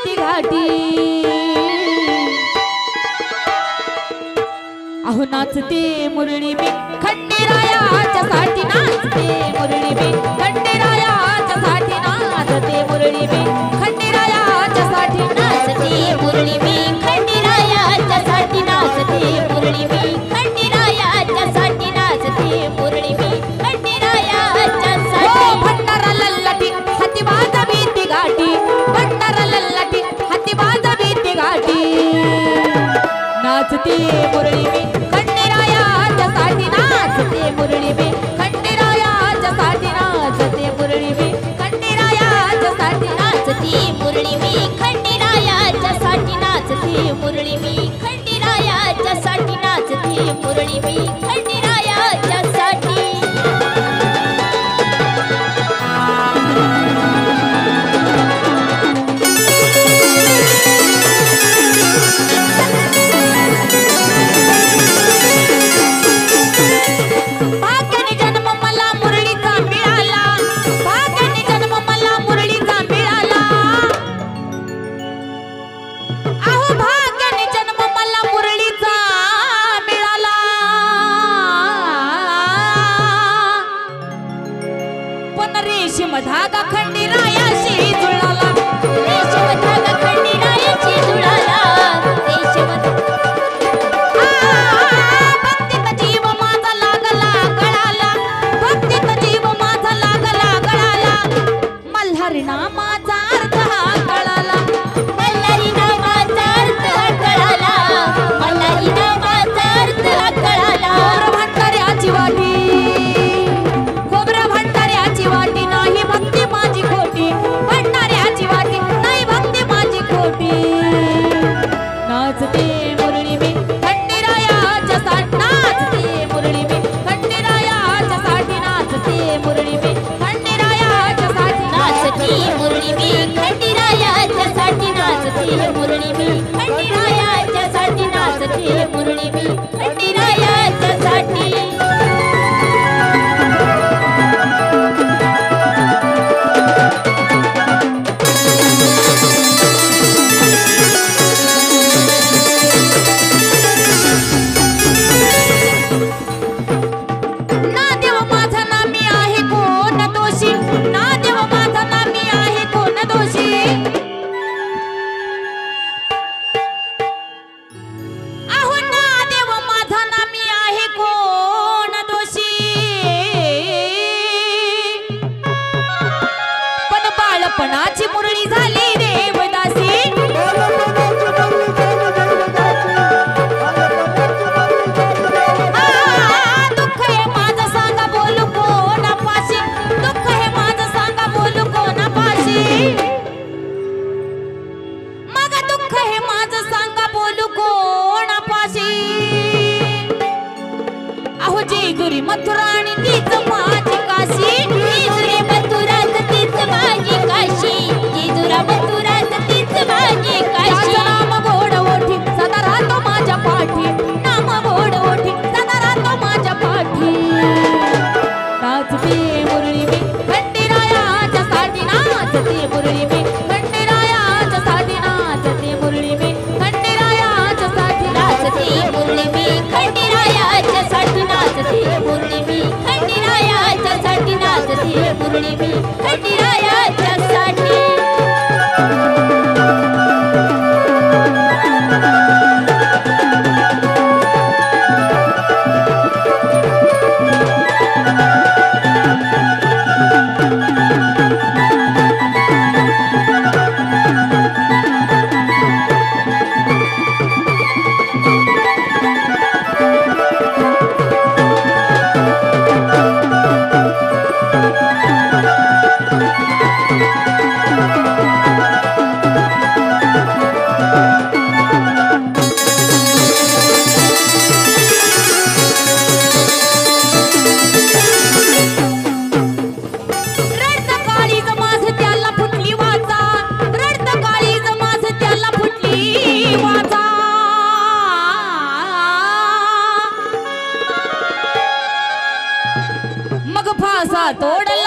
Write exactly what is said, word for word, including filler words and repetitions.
भीती घाटी अहो नाचते मुरळी मी खंडेरायाच्या साठी नाचते मुरळी मी खंडेरायाच्या साठी नाचते मुरळी मी खंडेरायाच्या साठी नाचते मुरळी मी खंडेरायाच्या साठी नाचते मुरळी मी खंडेरायाच्या साठी नाचते मुरळी मी खंडेरायाच्या साठी भंडारा लल्लटी हाती वाजा भीती घाटी भंडारा लल्लटी हाती वाजा भीती घाटी नाचते मुरळी मी खंडेरायाच्या साठी नाचते मुरळी मी खंडेरायाच्या साठी नाचते मुरळी मी खंडेरायाच्या साठी नाचते मुरळी मी खंडेरायाच्या साठी नाचते मुरळी मी खंडेरायाच्या साठी नाचते मुरळी मी खंडेरायाच्या साठी भाग्याने जन्म मला मुरळीचा मिळाला भाग्याने जन्म मला मुरळीचा मिळाला अहो भाग्याने जन्म मला मुरळीचा मिळाला पण रेशीम धागा खंडेरायाशी जुळाला रेशीम धागा खंडेरायाशी जुळाला रेशीम भक्तीत जीव माझा लागला गळाला भक्तीत जीव माझा लागला गळाला मल्हारी नामाचा अर्थ हा कळाला मल्हारी नामाचा अर्थ हा कळाला मल्हारी नामाचा अर्थ हा कळाला खोबरं भंडाऱ्याची वाटी खोबरं भंडाऱ्याची वाटी नाही भक्ती माझी खोटी भंडाऱ्याची वाटी नाही भक्ती माझी खोटी नाचते मुरळी मी खंडेरायाच्या साठी नाचते मुरळी मी खंडेरायाच्या साठी नाचते मुरळी मी खंडेरायाच्या साठी नाचते मुरळी मी खंडेरायाच्या साठी नाचते मुरळी मी खंडेरायाच्या साठी नाचते मुरळी मी खंडेरायाच्या साठी ना देव माझा ना मी आहे कोण दोषी ना देव माझा ना मी आहे कोण दोषी अहो ना देव माझा ना मी आहे कोण दोषी पण बाळपणाची मुरळी झाली देवदासी दुःख हे माझं सांगा बोलू कोणापाशी दुःख हे माझं सांगा बोलू कोणापाशी मग दुःख हे माझं सांगा बोलू कोणापाशी अहो जेजुरी मथुरा आणि तीच माझी काशी जेजुरी मथुरा तीच माझी काशी जेजुरा मथुरा तीच माझी काशी नाम गोड ओठी सदा राहतो माझ्या पाठी नाम गोड ओठी सदा राहतो माझ्या पाठी नाचते मुरळी मी खंडेरायाच्या साठी नाचते मुरळी मी खंडेरायाच्या साठी नाचते मुरळी मी खंडेरायाच्या साठी नाचते मुरळी मी खंडेरायाच्या साठी नाचते मुरळी मी खंडेरायाच्या साठी नाचते मुरळी मी खंडेरायाच्या साठी तोडला